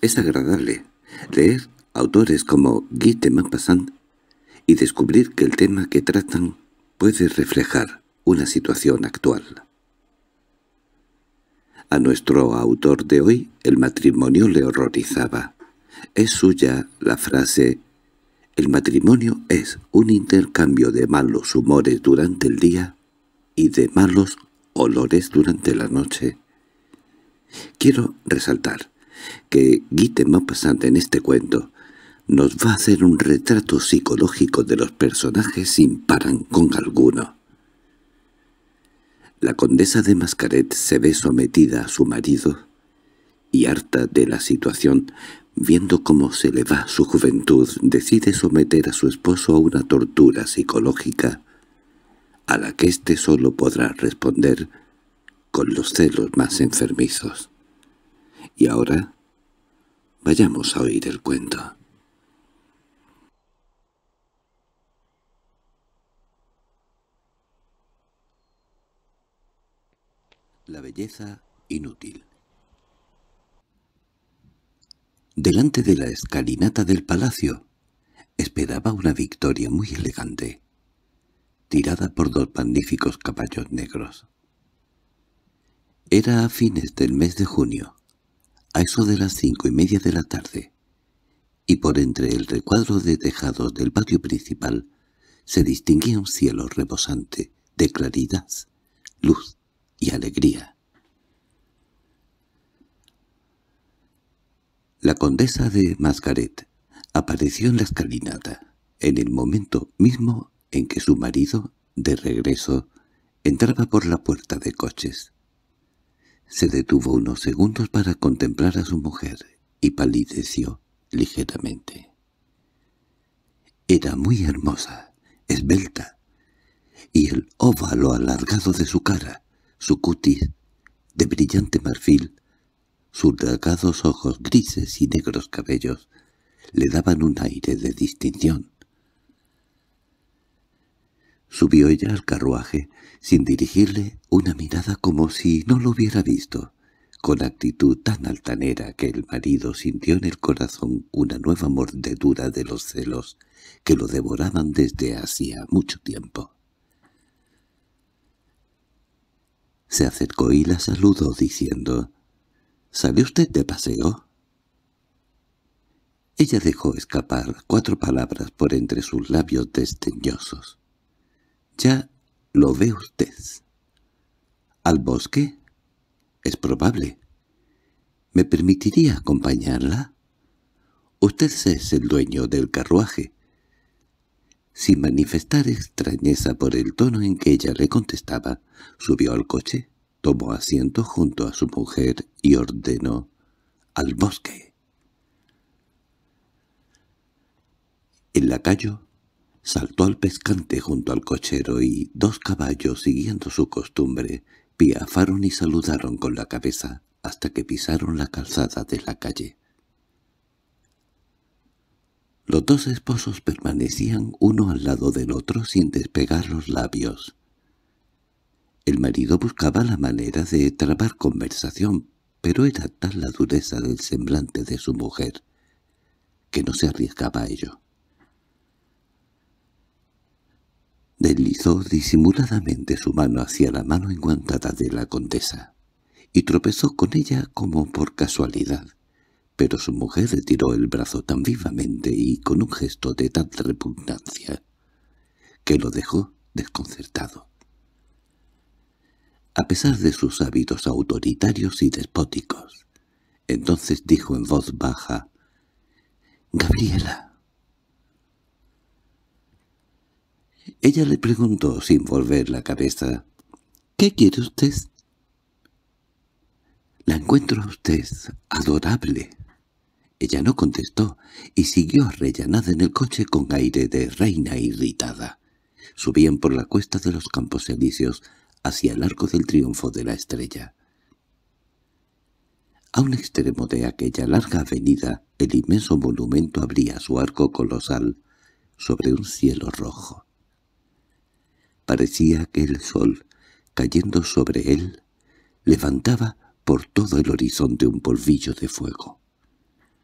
Es agradable leer autores como Guy de Maupassant y descubrir que el tema que tratan puede reflejar una situación actual. A nuestro autor de hoy el matrimonio le horrorizaba. Es suya la frase: «El matrimonio es un intercambio de malos humores durante el día y de malos olores durante la noche». Quiero resaltar que Guy de Maupassant en este cuento nos va a hacer un retrato psicológico de los personajes sin parangón alguno. La condesa de Mascaret se ve sometida a su marido y, harta de la situación, viendo cómo se le va su juventud, decide someter a su esposo a una tortura psicológica a la que éste solo podrá responder con los celos más enfermizos. Y ahora vayamos a oír el cuento. La belleza inútil. Delante de la escalinata del palacio esperaba una Victoria muy elegante, tirada por dos magníficos caballos negros. Era a fines del mes de junio, a eso de las 5:30 de la tarde, y por entre el recuadro de tejados del patio principal se distinguía un cielo rebosante de claridad, luz y alegría. La condesa de Mascaret apareció en la escalinata, en el momento mismo en que su marido, de regreso, entraba por la puerta de coches. Se detuvo unos segundos para contemplar a su mujer y palideció ligeramente. Era muy hermosa, esbelta, y el óvalo alargado de su cara, su cutis de brillante marfil, sus delgados ojos grises y negros cabellos, le daban un aire de distinción. Subió ella al carruaje sin dirigirle una mirada, como si no lo hubiera visto, con actitud tan altanera que el marido sintió en el corazón una nueva mordedura de los celos que lo devoraban desde hacía mucho tiempo. Se acercó y la saludó diciendo: —¿Sale usted de paseo? Ella dejó escapar 4 palabras por entre sus labios desdeñosos. —Ya lo ve usted. —¿Al bosque? —Es probable. —¿Me permitiría acompañarla? Usted es el dueño del carruaje. Sin manifestar extrañeza por el tono en que ella le contestaba, subió al coche, tomó asiento junto a su mujer y ordenó: —¡Al bosque! El lacayo saltó al pescante junto al cochero y 2 caballos, siguiendo su costumbre, piafaron y saludaron con la cabeza hasta que pisaron la calzada de la calle. Los 2 esposos permanecían uno al lado del otro sin despegar los labios. El marido buscaba la manera de trabar conversación, pero era tal la dureza del semblante de su mujer que no se arriesgaba a ello. Deslizó disimuladamente su mano hacia la mano enguantada de la condesa, y tropezó con ella como por casualidad, pero su mujer retiró el brazo tan vivamente y con un gesto de tanta repugnancia que lo dejó desconcertado. A pesar de sus hábitos autoritarios y despóticos, entonces dijo en voz baja: —Gabriela. Ella le preguntó sin volver la cabeza: —¿Qué quiere usted? —La encuentro a usted adorable. Ella no contestó y siguió arrellanada en el coche con aire de reina irritada. Subían por la cuesta de los Campos Elíseos hacia el Arco del Triunfo de la Estrella. A un extremo de aquella larga avenida, el inmenso monumento abría su arco colosal sobre un cielo rojo. Parecía que el sol, cayendo sobre él, levantaba por todo el horizonte un polvillo de fuego.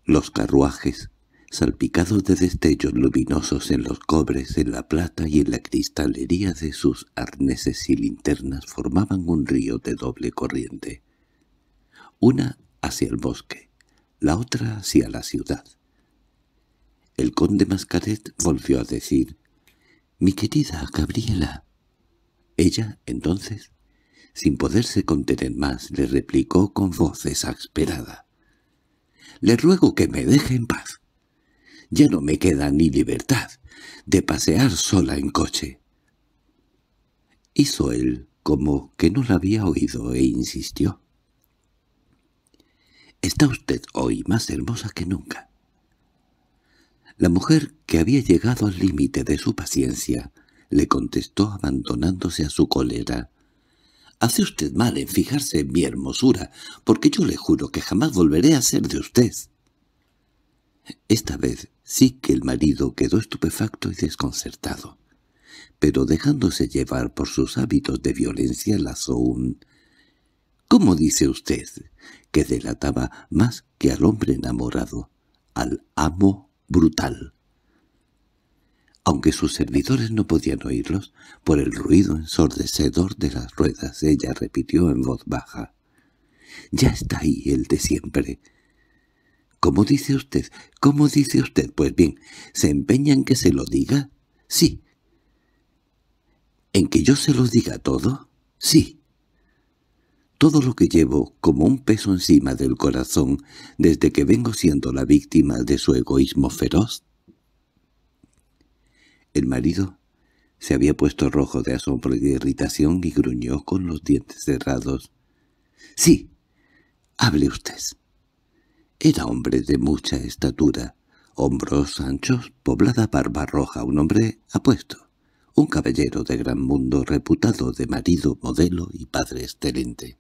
Los carruajes, salpicados de destellos luminosos en los cobres, en la plata y en la cristalería de sus arneses y linternas, formaban un río de doble corriente, una hacia el bosque, la otra hacia la ciudad. El conde Mascaret volvió a decir: «Mi querida Gabriela». Ella, entonces, sin poderse contener más, le replicó con voz exasperada: «Le ruego que me deje en paz. Ya no me queda ni libertad de pasear sola en coche». Hizo él como que no la había oído e insistió: «Está usted hoy más hermosa que nunca». La mujer, que había llegado al límite de su paciencia, le contestó abandonándose a su cólera: «Hace usted mal en fijarse en mi hermosura, porque yo le juro que jamás volveré a ser de usted». Esta vez sí que el marido quedó estupefacto y desconcertado, pero dejándose llevar por sus hábitos de violencia lanzó un «¿Cómo dice usted?», que delataba más que al hombre enamorado, al amo brutal. Aunque sus servidores no podían oírlos, por el ruido ensordecedor de las ruedas, ella repitió en voz baja: «Ya está ahí el de siempre». «¿Cómo dice usted? ¿Cómo dice usted? Pues bien, ¿se empeña en que se lo diga?» «Sí». «¿En que yo se lo diga todo?» «Sí». «Todo lo que llevo como un peso encima del corazón desde que vengo siendo la víctima de su egoísmo feroz». El marido se había puesto rojo de asombro y de irritación y gruñó con los dientes cerrados: «Sí, hable usted». Era hombre de mucha estatura, hombros anchos, poblada barba roja, un hombre apuesto, un caballero de gran mundo, reputado de marido, modelo y padre excelente.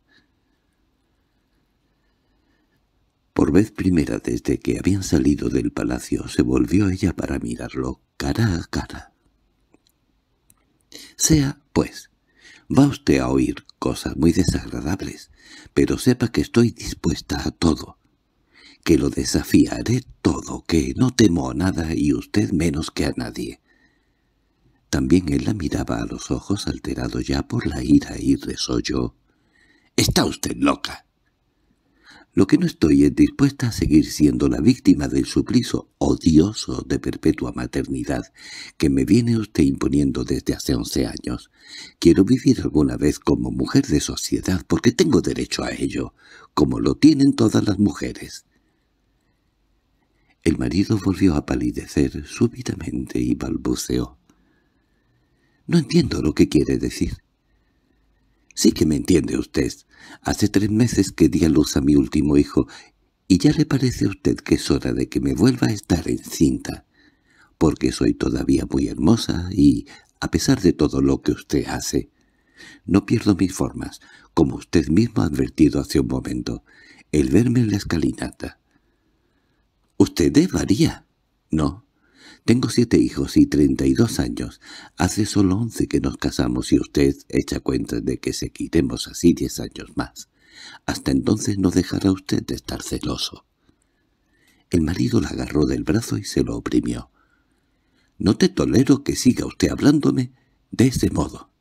Por vez primera desde que habían salido del palacio se volvió ella para mirarlo cara a cara. «Sea, pues, va usted a oír cosas muy desagradables, pero sepa que estoy dispuesta a todo, que lo desafiaré todo, que no temo a nada y usted menos que a nadie». También él la miraba a los ojos, alterado ya por la ira, y resolló: «Está usted loca. Lo que no estoy es dispuesta a seguir siendo la víctima del suplicio odioso de perpetua maternidad que me viene usted imponiendo desde hace 11 años. Quiero vivir alguna vez como mujer de sociedad, porque tengo derecho a ello, como lo tienen todas las mujeres». El marido volvió a palidecer súbitamente y balbuceó: «No entiendo lo que quiere decir». «Sí que me entiende usted. Hace 3 meses que di a luz a mi último hijo, y ya le parece a usted que es hora de que me vuelva a estar encinta, porque soy todavía muy hermosa y, a pesar de todo lo que usted hace, no pierdo mis formas, como usted mismo ha advertido hace un momento, el verme en la escalinata». «¿Usted varía?» «No. Tengo 7 hijos y 32 años. Hace solo 11 que nos casamos y usted echa cuentas de que seguiremos así 10 años más. Hasta entonces no dejará usted de estar celoso». El marido la agarró del brazo y se lo oprimió. «No te tolero que siga usted hablándome de ese modo».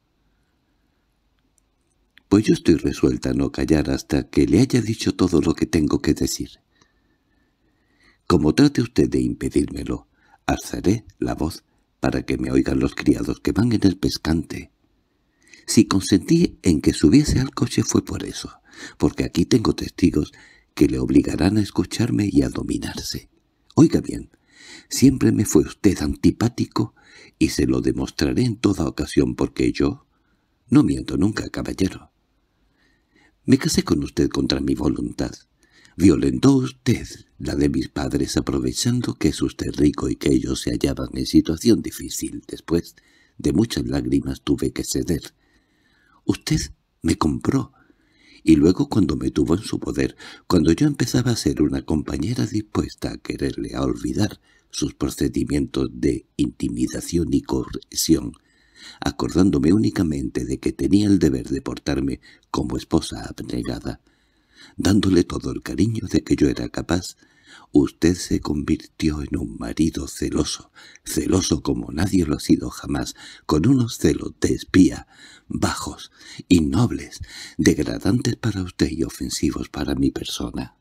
«Pues yo estoy resuelta a no callar hasta que le haya dicho todo lo que tengo que decir. Como trate usted de impedírmelo, alzaré la voz para que me oigan los criados que van en el pescante. Si consentí en que subiese al coche fue por eso, porque aquí tengo testigos que le obligarán a escucharme y a dominarse. Oiga bien, siempre me fue usted antipático y se lo demostraré en toda ocasión, porque yo no miento nunca, caballero. Me casé con usted contra mi voluntad. Violentó usted la de mis padres aprovechando que es usted rico y que ellos se hallaban en situación difícil. Después de muchas lágrimas tuve que ceder. Usted me compró, y luego cuando me tuvo en su poder, cuando yo empezaba a ser una compañera dispuesta a quererle, a olvidar sus procedimientos de intimidación y coerción, acordándome únicamente de que tenía el deber de portarme como esposa abnegada, dándole todo el cariño de que yo era capaz, Usted se convirtió en un marido celoso, celoso como nadie lo ha sido jamás, con unos celos de espía, bajos, innobles, degradantes para usted y ofensivos para mi persona.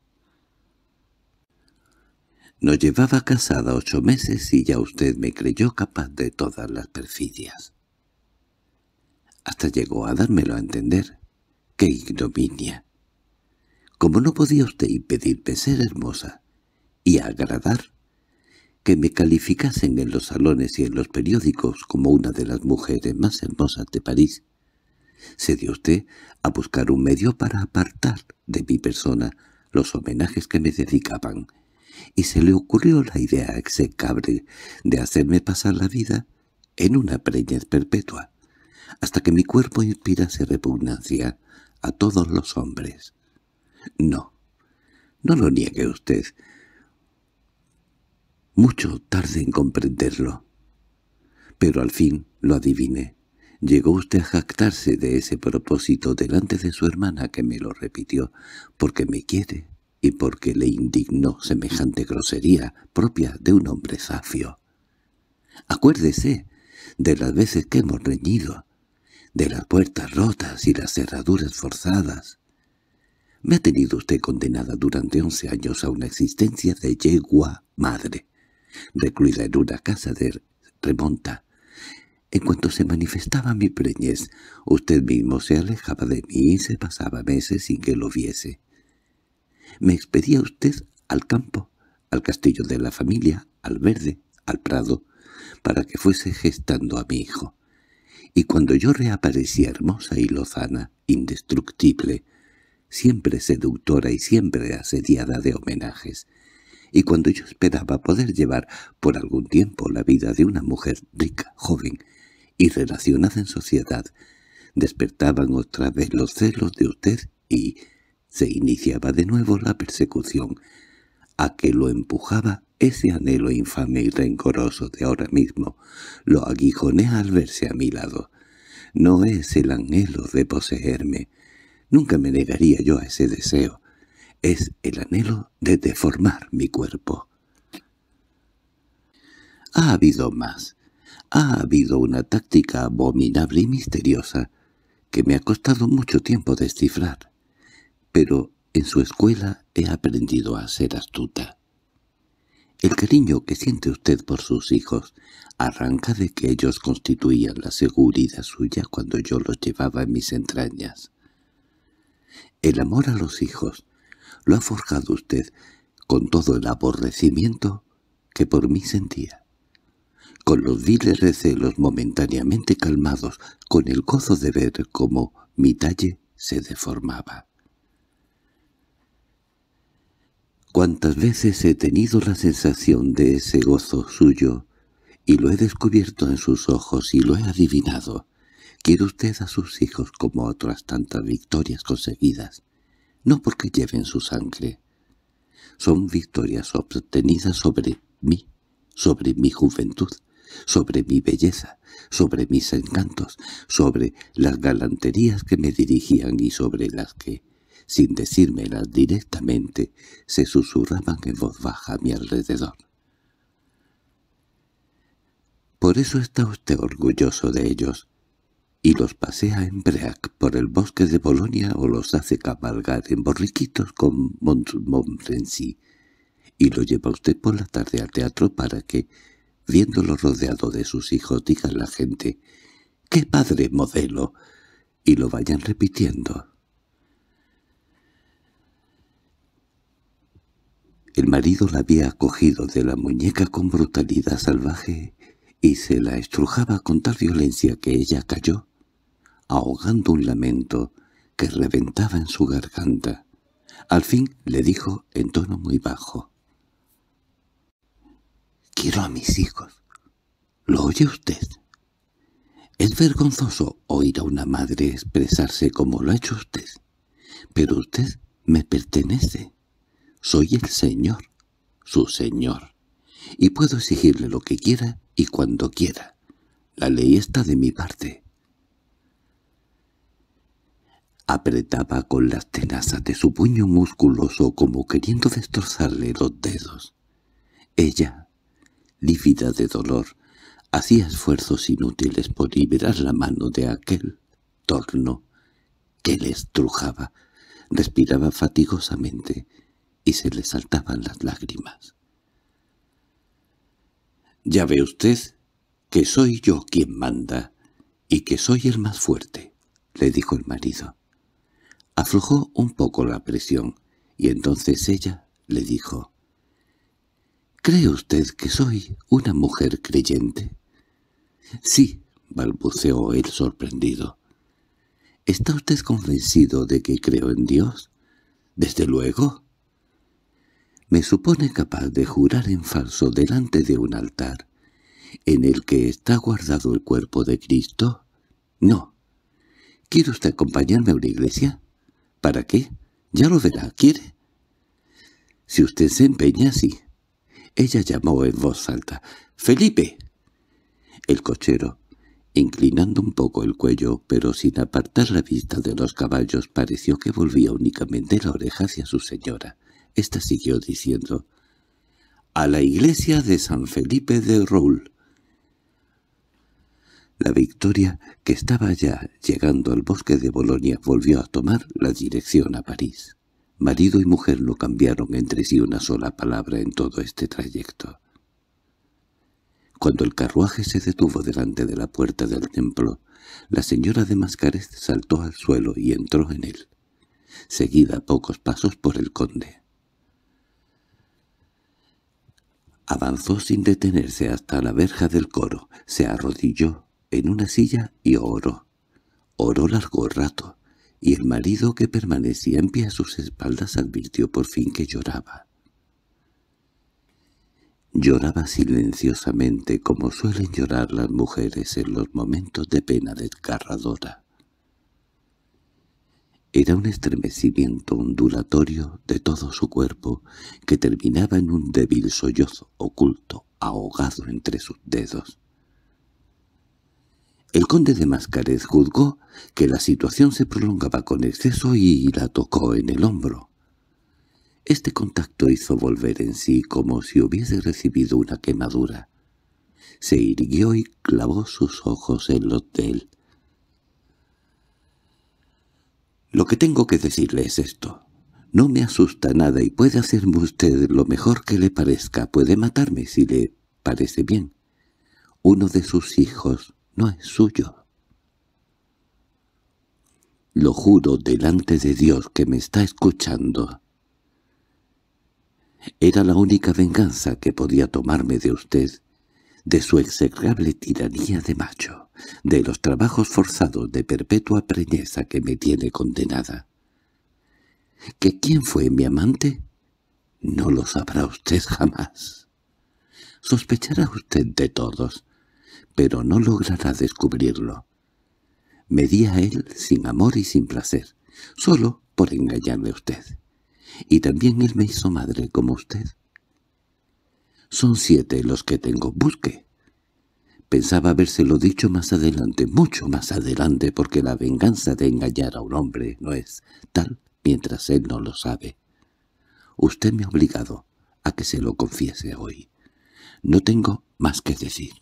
Nos llevaba casada 8 meses y ya usted me creyó capaz de todas las perfidias. Hasta llegó a dármelo a entender. ¡Qué ignominia! Como no podía usted impedirme ser hermosa y agradar, que me calificasen en los salones y en los periódicos como una de las mujeres más hermosas de París, se dio usted a buscar un medio para apartar de mi persona los homenajes que me dedicaban, y se le ocurrió la idea execrable de hacerme pasar la vida en una preñez perpetua, hasta que mi cuerpo inspirase repugnancia a todos los hombres. No, no lo niegue usted. Mucho tardé en comprenderlo, pero al fin lo adiviné. Llegó usted a jactarse de ese propósito delante de su hermana, que me lo repitió, porque me quiere y porque le indignó semejante grosería propia de un hombre zafio. Acuérdese de las veces que hemos reñido, de las puertas rotas y las cerraduras forzadas. Me ha tenido usted condenada durante 11 años a una existencia de yegua madre, recluida en una casa de remonta. En cuanto se manifestaba mi preñez, usted mismo se alejaba de mí y se pasaba meses sin que lo viese. Me expedía usted al campo, al castillo de la familia, al verde, al prado, para que fuese gestando a mi hijo. Y cuando yo reaparecía hermosa y lozana, indestructible, siempre seductora y siempre asediada de homenajes, y cuando yo esperaba poder llevar por algún tiempo la vida de una mujer rica, joven y relacionada en sociedad, despertaban otra vez los celos de usted y se iniciaba de nuevo la persecución, a que lo empujaba ese anhelo infame y rencoroso de ahora mismo. Lo aguijonea al verse a mi lado. No es el anhelo de poseerme. Nunca me negaría yo a ese deseo. Es el anhelo de deformar mi cuerpo. Ha habido más. Ha habido una táctica abominable y misteriosa que me ha costado mucho tiempo descifrar, pero en su escuela he aprendido a ser astuta. El cariño que siente usted por sus hijos arranca de que ellos constituían la seguridad suya cuando yo los llevaba en mis entrañas. El amor a los hijos lo ha forjado usted con todo el aborrecimiento que por mí sentía, con los viles recelos momentáneamente calmados, con el gozo de ver cómo mi talle se deformaba. Cuántas veces he tenido la sensación de ese gozo suyo, y lo he descubierto en sus ojos y lo he adivinado. Quiere usted a sus hijos como a otras tantas victorias conseguidas, no porque lleven su sangre. Son victorias obtenidas sobre mi juventud, sobre mi belleza, sobre mis encantos, sobre las galanterías que me dirigían y sobre las que, sin decírmelas directamente, se susurraban en voz baja a mi alrededor. Por eso está usted orgulloso de ellos, y los pasea en break por el bosque de Bolonia o los hace cabalgar en borriquitos con Montmorency, y lo lleva usted por la tarde al teatro para que, viéndolo rodeado de sus hijos, diga la gente «¡Qué padre modelo!» y lo vayan repitiendo. El marido la había cogido de la muñeca con brutalidad salvaje y se la estrujaba con tal violencia que ella cayó, ahogando un lamento que reventaba en su garganta. Al fin le dijo en tono muy bajo: «Quiero a mis hijos. ¿Lo oye usted? Es vergonzoso oír a una madre expresarse como lo ha hecho usted, pero usted me pertenece. Soy el señor, su señor, y puedo exigirle lo que quiera y cuando quiera. La ley está de mi parte». Apretaba con las tenazas de su puño musculoso como queriendo destrozarle los dedos. Ella, lívida de dolor, hacía esfuerzos inútiles por liberar la mano de aquel torno que le estrujaba. Respiraba fatigosamente y se le saltaban las lágrimas. «Ya ve usted que soy yo quien manda y que soy el más fuerte», le dijo el marido. Aflojó un poco la presión y entonces ella le dijo: «¿Cree usted que soy una mujer creyente?» «Sí», balbuceó él sorprendido. «¿Está usted convencido de que creo en Dios?» «Desde luego». «¿Me supone capaz de jurar en falso delante de un altar en el que está guardado el cuerpo de Cristo?» «No». «¿Quiere usted acompañarme a una iglesia?» «¿Para qué? Ya lo verá. ¿Quiere?» «Si usted se empeña, sí». Ella llamó en voz alta: «¡Felipe!». El cochero, inclinando un poco el cuello, pero sin apartar la vista de los caballos, pareció que volvía únicamente la oreja hacia su señora. Ésta siguió diciendo: «A la iglesia de San Felipe de Roule». La Victoria, que estaba ya llegando al bosque de Bolonia, volvió a tomar la dirección a París. Marido y mujer no cambiaron entre sí una sola palabra en todo este trayecto. Cuando el carruaje se detuvo delante de la puerta del templo, la señora de Mascaret saltó al suelo y entró en él, seguida a pocos pasos por el conde. Avanzó sin detenerse hasta la verja del coro, se arrodilló en una silla y oró. Oró largo rato, y el marido, que permanecía en pie a sus espaldas, advirtió por fin que lloraba. Lloraba silenciosamente, como suelen llorar las mujeres en los momentos de pena desgarradora. Era un estremecimiento ondulatorio de todo su cuerpo que terminaba en un débil sollozo oculto, ahogado entre sus dedos. El conde de Mascaret juzgó que la situación se prolongaba con exceso y la tocó en el hombro. Este contacto hizo volver en sí como si hubiese recibido una quemadura. Se irguió y clavó sus ojos en los de él. «Lo que tengo que decirle es esto. No me asusta nada y puede hacerme usted lo mejor que le parezca. Puede matarme si le parece bien. Uno de sus hijos no es suyo. Lo juro delante de Dios que me está escuchando. Era la única venganza que podía tomarme de usted, de su execrable tiranía de macho, de los trabajos forzados de perpetua preñeza que me tiene condenada. ¿Que quién fue mi amante? No lo sabrá usted jamás. Sospechará usted de todos, pero no logrará descubrirlo. Me di a él sin amor y sin placer, solo por engañarle a usted. Y también él me hizo madre como usted. Son 7 los que tengo. Busque. Pensaba habérselo dicho más adelante, mucho más adelante, porque la venganza de engañar a un hombre no es tal mientras él no lo sabe. Usted me ha obligado a que se lo confiese hoy. No tengo más que decir».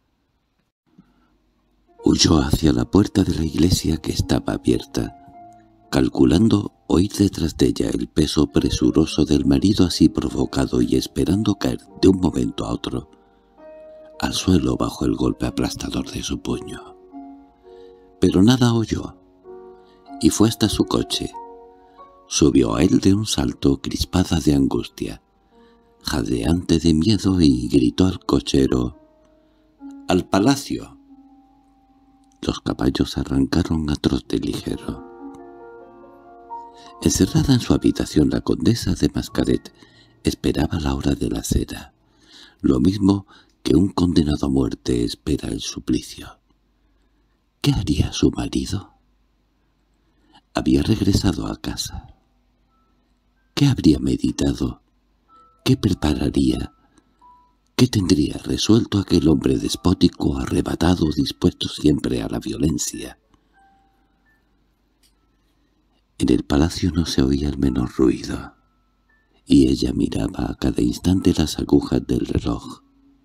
Huyó hacia la puerta de la iglesia, que estaba abierta, calculando oír detrás de ella el peso presuroso del marido así provocado y esperando caer de un momento a otro al suelo bajo el golpe aplastador de su puño. Pero nada oyó, y fue hasta su coche. Subió a él de un salto, crispada de angustia, jadeante de miedo, y gritó al cochero: «¡Al palacio!». Los caballos arrancaron a trote ligero. Encerrada en su habitación, la condesa de Mascaret esperaba la hora de la cena, lo mismo que un condenado a muerte espera el suplicio. ¿Qué haría su marido? Había regresado a casa. ¿Qué habría meditado? ¿Qué prepararía? ¿Qué tendría resuelto aquel hombre despótico, arrebatado, dispuesto siempre a la violencia? En el palacio no se oía el menor ruido, y ella miraba a cada instante las agujas del reloj.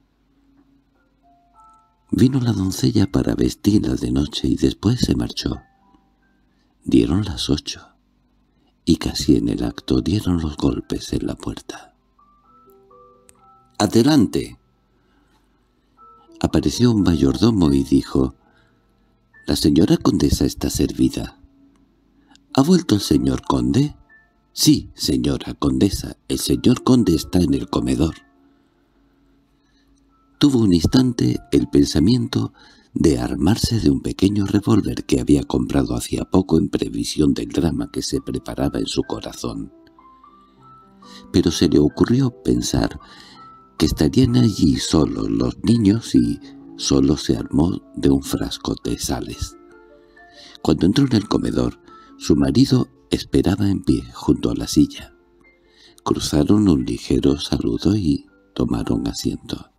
Vino la doncella para vestirla de noche y después se marchó. Dieron las 8, y casi en el acto dieron los golpes en la puerta. —¡Adelante! Apareció un mayordomo y dijo: «La señora condesa está servida». —¿Ha vuelto el señor conde? —Sí, señora condesa, el señor conde está en el comedor. Tuvo un instante el pensamiento de armarse de un pequeño revólver que había comprado hacía poco en previsión del drama que se preparaba en su corazón. Pero se le ocurrió pensar que estarían allí solos los niños y solo se armó de un frasco de sales. Cuando entró en el comedor, su marido esperaba en pie junto a la silla. Cruzaron un ligero saludo y tomaron asiento.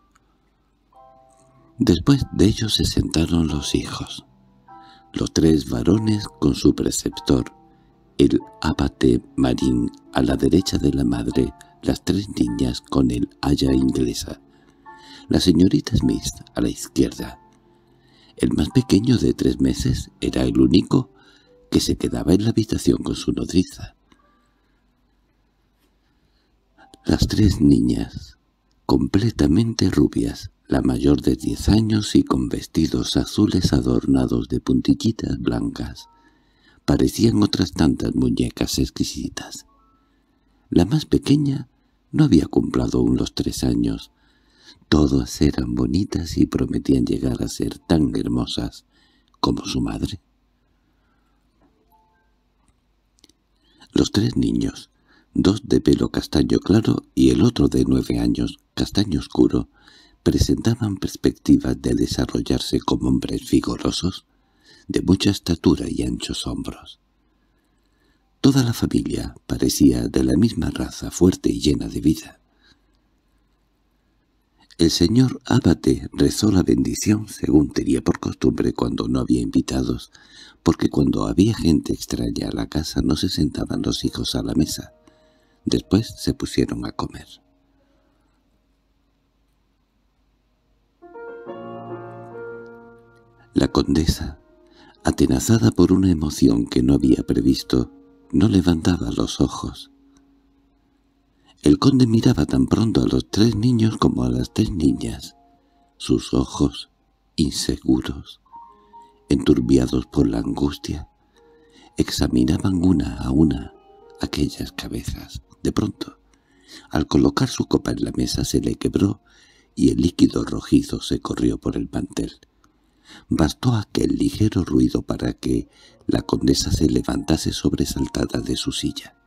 Después de ellos se sentaron los hijos, los 3 varones con su preceptor, el abate Marín a la derecha de la madre, las 3 niñas con el aya inglesa, la señorita Smith a la izquierda. El más pequeño de 3 meses era el único que se quedaba en la habitación con su nodriza. Las 3 niñas, completamente rubias, la mayor de 10 años y con vestidos azules adornados de puntillitas blancas, parecían otras tantas muñecas exquisitas. La más pequeña no había cumplido aún los 3 años. Todas eran bonitas y prometían llegar a ser tan hermosas como su madre. Los 3 niños, 2 de pelo castaño claro y el otro de 9 años, castaño oscuro, presentaban perspectivas de desarrollarse como hombres vigorosos, de mucha estatura y anchos hombros. Toda la familia parecía de la misma raza, fuerte y llena de vida. El señor abate rezó la bendición según tenía por costumbre cuando no había invitados, porque cuando había gente extraña a la casa no se sentaban los hijos a la mesa. Después se pusieron a comer. La condesa, atenazada por una emoción que no había previsto, no levantaba los ojos. El conde miraba tan pronto a los 3 niños como a las 3 niñas. Sus ojos, inseguros, enturbiados por la angustia, examinaban una a una aquellas cabezas. De pronto, al colocar su copa en la mesa se le quebró y el líquido rojizo se corrió por el mantel. Bastó aquel ligero ruido para que la condesa se levantase sobresaltada de su silla.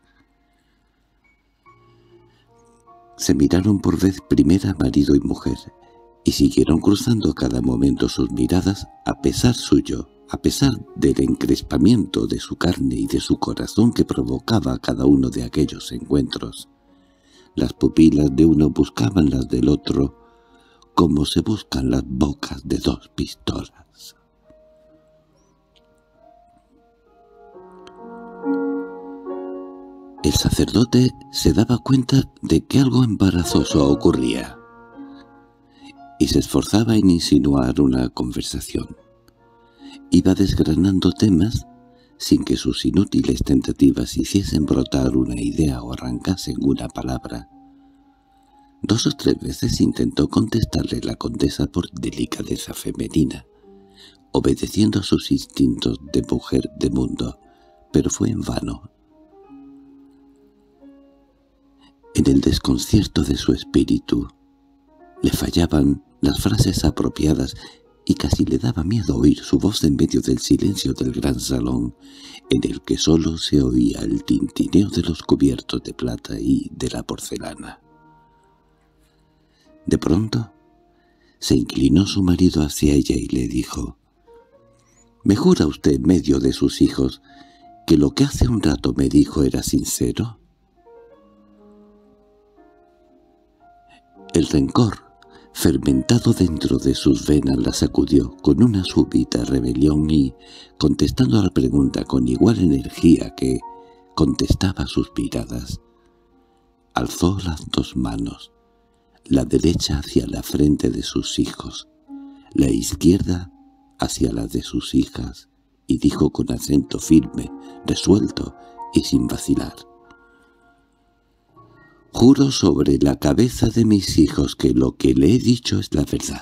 Se miraron por vez primera marido y mujer, y siguieron cruzando cada momento sus miradas a pesar suyo, a pesar del encrespamiento de su carne y de su corazón que provocaba cada uno de aquellos encuentros. Las pupilas de uno buscaban las del otro, como se buscan las bocas de 2 pistolas. El sacerdote se daba cuenta de que algo embarazoso ocurría, y se esforzaba en insinuar una conversación. Iba desgranando temas sin que sus inútiles tentativas hiciesen brotar una idea o arrancasen una palabra. 2 o 3 veces intentó contestarle la condesa por delicadeza femenina, obedeciendo a sus instintos de mujer de mundo, pero fue en vano. En el desconcierto de su espíritu le fallaban las frases apropiadas y casi le daba miedo oír su voz en medio del silencio del gran salón, en el que sólo se oía el tintineo de los cubiertos de plata y de la porcelana. De pronto se inclinó su marido hacia ella y le dijo: —¿Me jura usted en medio de sus hijos que lo que hace un rato me dijo era sincero? El rencor, fermentado dentro de sus venas, la sacudió con una súbita rebelión y, contestando a la pregunta con igual energía que contestaba sus miradas, alzó las dos manos, la derecha hacia la frente de sus hijos, la izquierda hacia la de sus hijas, y dijo con acento firme, resuelto y sin vacilar: «Juro sobre la cabeza de mis hijos que lo que le he dicho es la verdad».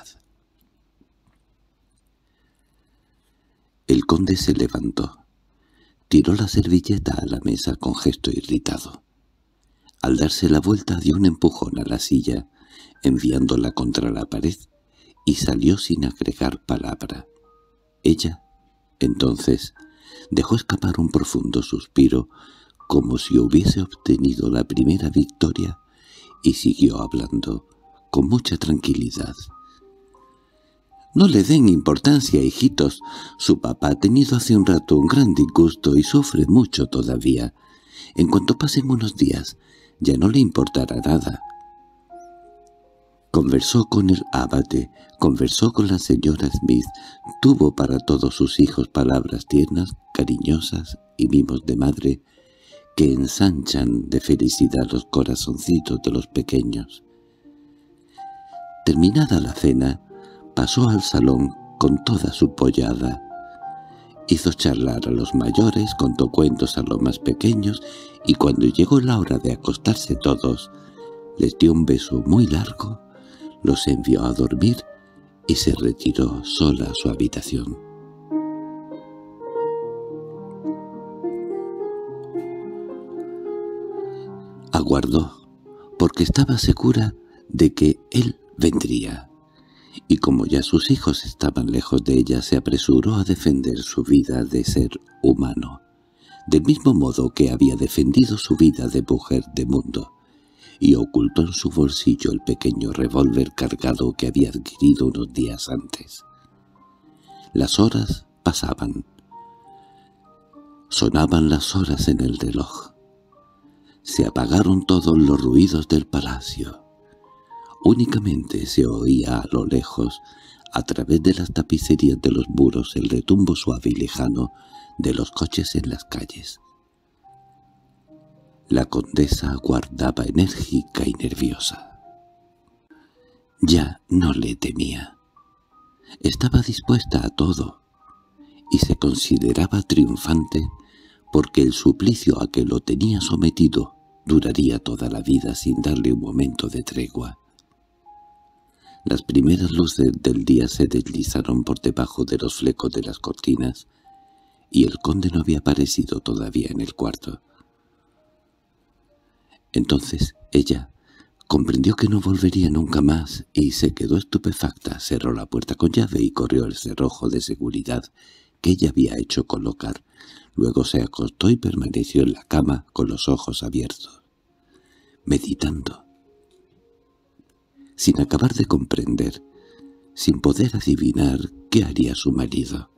El conde se levantó, tiró la servilleta a la mesa con gesto irritado. Al darse la vuelta dio un empujón a la silla, enviándola contra la pared, y salió sin agregar palabra. Ella, entonces, dejó escapar un profundo suspiro, como si hubiese obtenido la primera victoria, y siguió hablando, con mucha tranquilidad. «No le den importancia, hijitos. Su papá ha tenido hace un rato un gran disgusto y sufre mucho todavía. En cuanto pasen unos días, ya no le importará nada». Conversó con el abate, conversó con la señora Smith, tuvo para todos sus hijos palabras tiernas, cariñosas y mimos de madre que ensanchan de felicidad los corazoncitos de los pequeños. Terminada la cena, pasó al salón con toda su pollada. Hizo charlar a los mayores, contó cuentos a los más pequeños, y cuando llegó la hora de acostarse todos, les dio un beso muy largo, los envió a dormir y se retiró sola a su habitación. Aguardó, porque estaba segura de que él vendría, y como ya sus hijos estaban lejos de ella, se apresuró a defender su vida de ser humano, del mismo modo que había defendido su vida de mujer de mundo, y ocultó en su bolsillo el pequeño revólver cargado que había adquirido unos días antes. Las horas pasaban. Sonaban las horas en el reloj. Se apagaron todos los ruidos del palacio. Únicamente se oía a lo lejos, a través de las tapicerías de los muros, el retumbo suave y lejano de los coches en las calles. La condesa aguardaba enérgica y nerviosa. Ya no le temía. Estaba dispuesta a todo, y se consideraba triunfante porque el suplicio a que lo tenía sometido duraría toda la vida sin darle un momento de tregua. Las primeras luces del día se deslizaron por debajo de los flecos de las cortinas, y el conde no había aparecido todavía en el cuarto. Entonces ella comprendió que no volvería nunca más y se quedó estupefacta, cerró la puerta con llave y corrió el cerrojo de seguridad que ella había hecho colocar. Luego se acostó y permaneció en la cama con los ojos abiertos, meditando, sin acabar de comprender, sin poder adivinar qué haría su marido.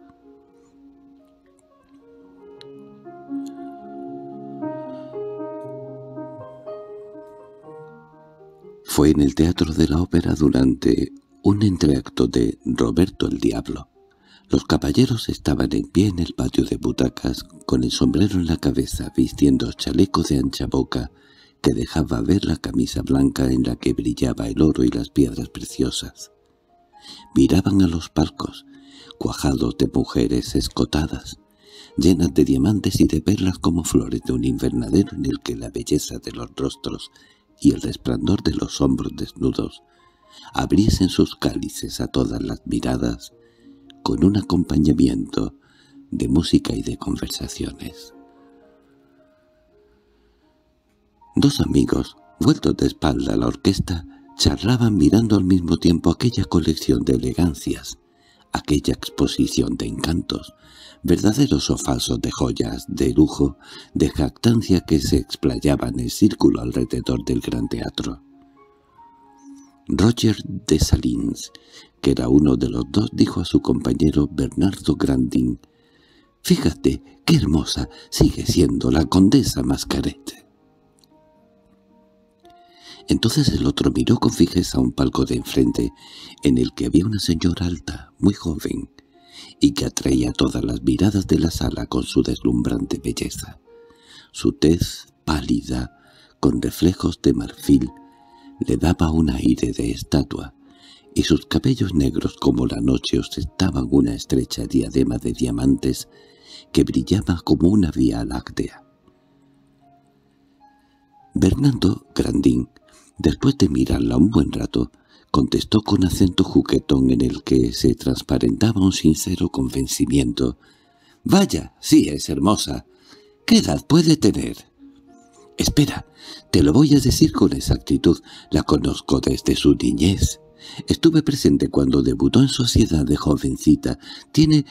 Fue en el Teatro de la Ópera durante un entreacto de Roberto el Diablo. Los caballeros estaban en pie en el patio de butacas, con el sombrero en la cabeza, vistiendo chaleco de ancha boca que dejaba ver la camisa blanca en la que brillaba el oro y las piedras preciosas. Miraban a los palcos, cuajados de mujeres escotadas, llenas de diamantes y de perlas como flores de un invernadero en el que la belleza de los rostros y el resplandor de los hombros desnudos abriesen sus cálices a todas las miradas, con un acompañamiento de música y de conversaciones. Dos amigos, vueltos de espalda a la orquesta, charlaban mirando al mismo tiempo aquella colección de elegancias, aquella exposición de encantos, verdaderos o falsos de joyas, de lujo, de jactancia que se explayaba en el círculo alrededor del gran teatro. Roger Dessalines, que era uno de los dos, dijo a su compañero Bernardo Grandin: «Fíjate, qué hermosa sigue siendo la condesa Mascaret». Entonces el otro miró con fijeza a un palco de enfrente, en el que había una señora alta, muy joven, y que atraía todas las miradas de la sala con su deslumbrante belleza. Su tez pálida, con reflejos de marfil, le daba un aire de estatua, y sus cabellos negros como la noche ostentaban una estrecha diadema de diamantes que brillaba como una vía láctea. Bernardo Grandín, después de mirarla un buen rato, contestó con acento juguetón en el que se transparentaba un sincero convencimiento. «Vaya, sí es hermosa. ¿Qué edad puede tener?» «Espera, te lo voy a decir con exactitud. La conozco desde su niñez. Estuve presente cuando debutó en sociedad de jovencita. Tiene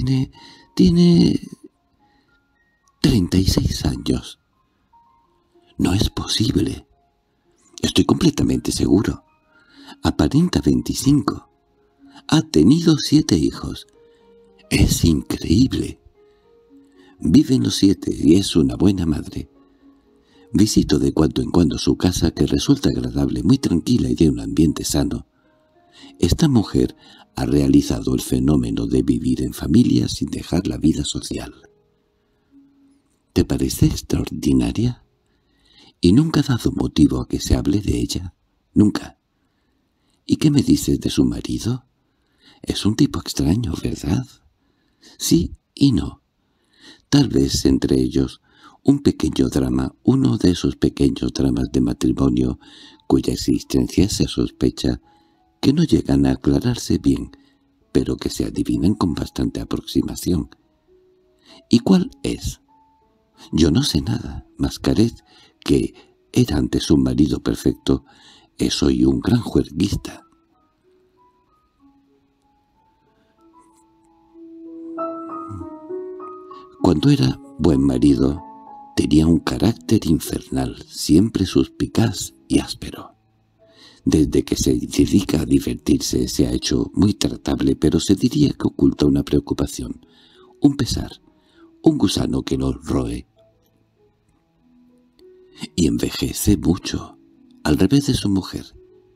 36 años. No es posible. Estoy completamente seguro. Aparenta 25. Ha tenido 7 hijos. Es increíble. Viven los 7 y es una buena madre. Visito de cuando en cuando su casa, que resulta agradable, muy tranquila y de un ambiente sano. Esta mujer ha realizado el fenómeno de vivir en familia sin dejar la vida social. ¿Te parece extraordinaria? ¿Y nunca ha dado motivo a que se hable de ella? Nunca. ¿Y qué me dices de su marido? Es un tipo extraño, ¿verdad? Sí y no. Tal vez entre ellos un pequeño drama, uno de esos pequeños dramas de matrimonio cuya existencia se sospecha, que no llegan a aclararse bien, pero que se adivinan con bastante aproximación. ¿Y cuál es? Yo no sé nada. Mascaret, que era antes un marido perfecto, es hoy un gran juerguista. Cuando era buen marido, tenía un carácter infernal, siempre suspicaz y áspero. Desde que se dedica a divertirse se ha hecho muy tratable, pero se diría que oculta una preocupación, un pesar, un gusano que lo roe. Y envejece mucho, al revés de su mujer.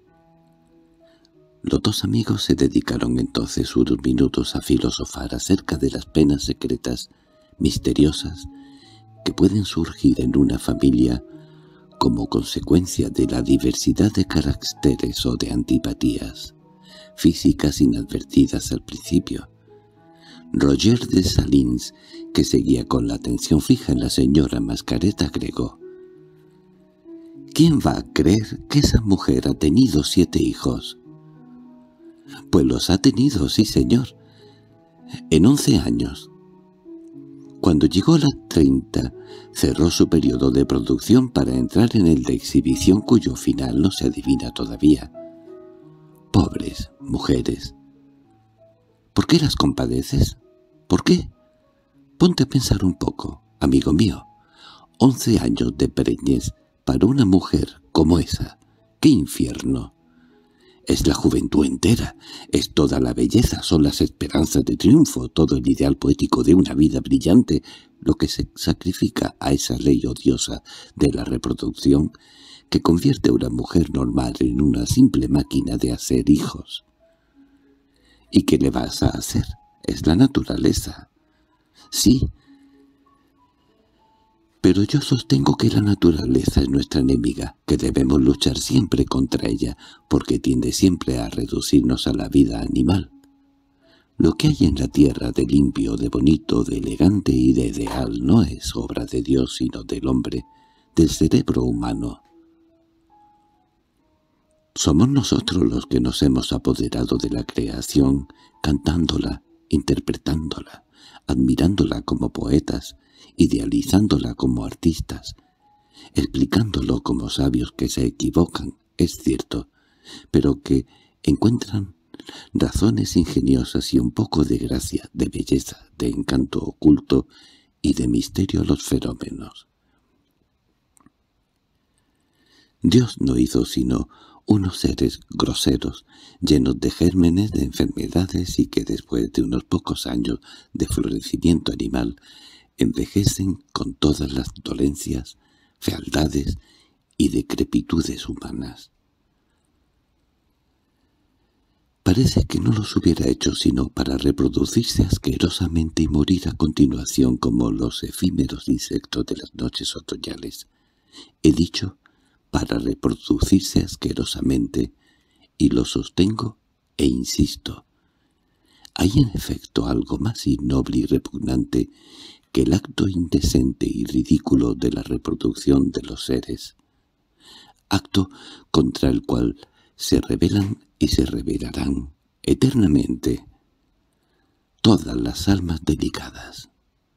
Los dos amigos se dedicaron entonces unos minutos a filosofar acerca de las penas secretas, misteriosas, que pueden surgir en una familia como consecuencia de la diversidad de caracteres o de antipatías, físicas inadvertidas al principio. Roger de Salins, que seguía con la atención fija en la señora Mascaret, agregó: «¿Quién va a creer que esa mujer ha tenido 7 hijos?» «Pues los ha tenido, sí señor, en 11 años. Cuando llegó a las 30, cerró su periodo de producción para entrar en el de exhibición, cuyo final no se adivina todavía. Pobres mujeres. ¿Por qué las compadeces? ¿Por qué? Ponte a pensar un poco, amigo mío. 11 años de preñez para una mujer como esa. ¡Qué infierno! Es la juventud entera, es toda la belleza, son las esperanzas de triunfo, todo el ideal poético de una vida brillante, lo que se sacrifica a esa ley odiosa de la reproducción que convierte a una mujer normal en una simple máquina de hacer hijos. ¿Y qué le vas a hacer? Es la naturaleza. Sí, pero yo sostengo que la naturaleza es nuestra enemiga, que debemos luchar siempre contra ella, porque tiende siempre a reducirnos a la vida animal. Lo que hay en la tierra de limpio, de bonito, de elegante y de ideal no es obra de Dios sino del hombre, del cerebro humano. Somos nosotros los que nos hemos apoderado de la creación, cantándola, interpretándola, admirándola como poetas, idealizándola como artistas, explicándolo como sabios que se equivocan, es cierto, pero que encuentran razones ingeniosas y un poco de gracia, de belleza, de encanto oculto y de misterio a los fenómenos. Dios no hizo sino unos seres groseros, llenos de gérmenes de enfermedades y que después de unos pocos años de florecimiento animal envejecen con todas las dolencias, fealdades y decrepitudes humanas. Parece que no los hubiera hecho sino para reproducirse asquerosamente y morir a continuación como los efímeros insectos de las noches otoñales. He dicho para reproducirse asquerosamente, y lo sostengo e insisto. Hay en efecto algo más innoble y repugnante que el acto indecente y ridículo de la reproducción de los seres, acto contra el cual se rebelan y se rebelarán eternamente todas las almas delicadas.